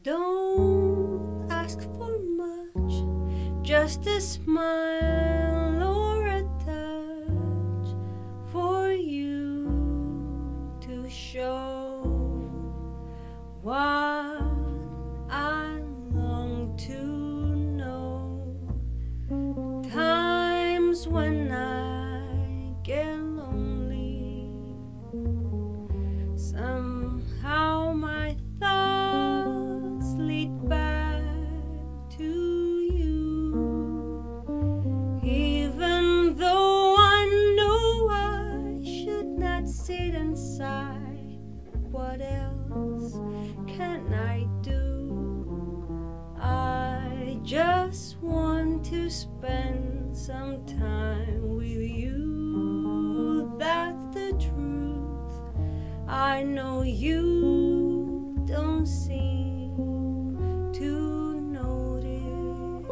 Don't ask for much, just a smile or a touch for you to show what I long to know. Times when I get lonely, somehow my thoughts lead back to you. Even though I know I should not sit and sigh, what else can I do? I just want to spend some time with you. That's the truth. I know you don't seem to notice,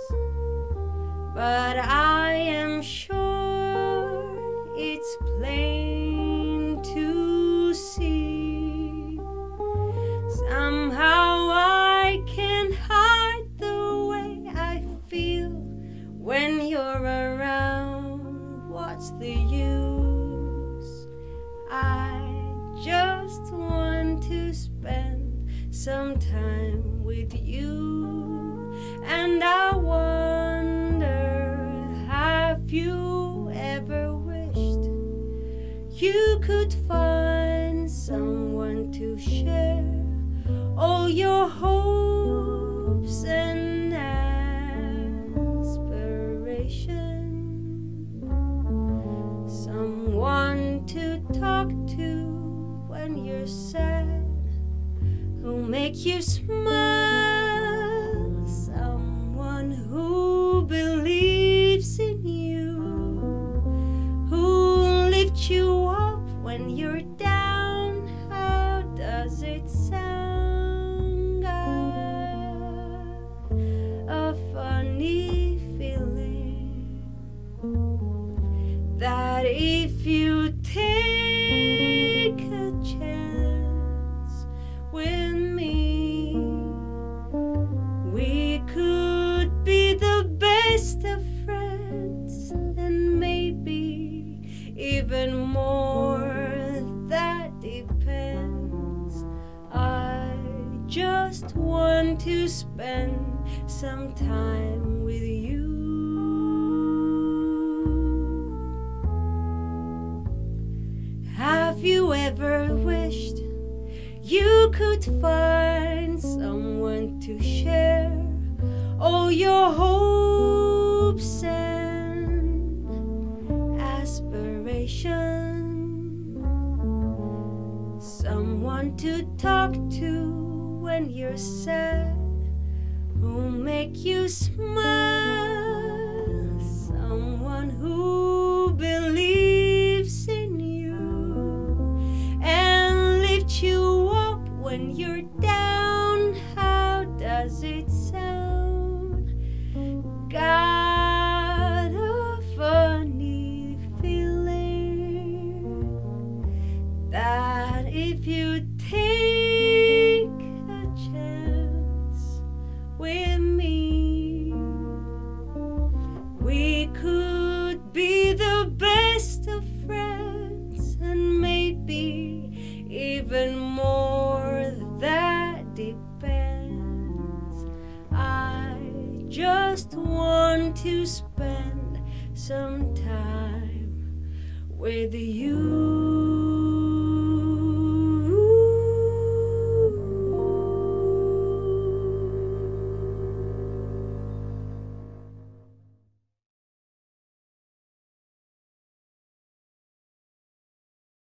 but I am sure it's plain to see. Somehow I can't hide the way I feel when you're around. What's the use? I just want to spend some time with you. And I wonder, have you ever wished you could find someone to share all your hopes and aspirations? Someone to talk to when you're sad, who'll make you smile, someone who believes in you, who'll lift you up when you're down. How does it sound? A funny feeling that if you take a chance with me, we could be the best of friends, and maybe even more. That depends. I just want to spend some time with you. Have you ever wished you could find someone to share all your hopes and aspirations? Someone to talk to when you're sad, who'll make you smile, someone who believes in you and lift you up when you're down. How does it sound? Got a funny feeling that if you take a chance with me, we could be the best of friends, and maybe even more. That depends. I just want to spend some time with you.